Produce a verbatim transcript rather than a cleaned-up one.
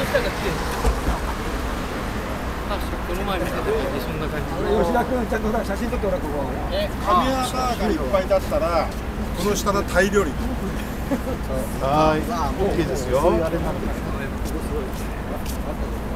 下が来てる。確かこの前見てた時そんな感じ。 吉田君ちゃんとほら写真撮ってほらここ。 え、神山がいっぱいだったらこの下のタイ料理。はい、オッケーですよ。